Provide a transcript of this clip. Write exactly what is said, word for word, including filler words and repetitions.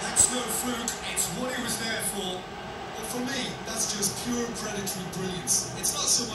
It's no fluke, it's what he was there for. But for me, that's just pure predatory brilliance. It's not so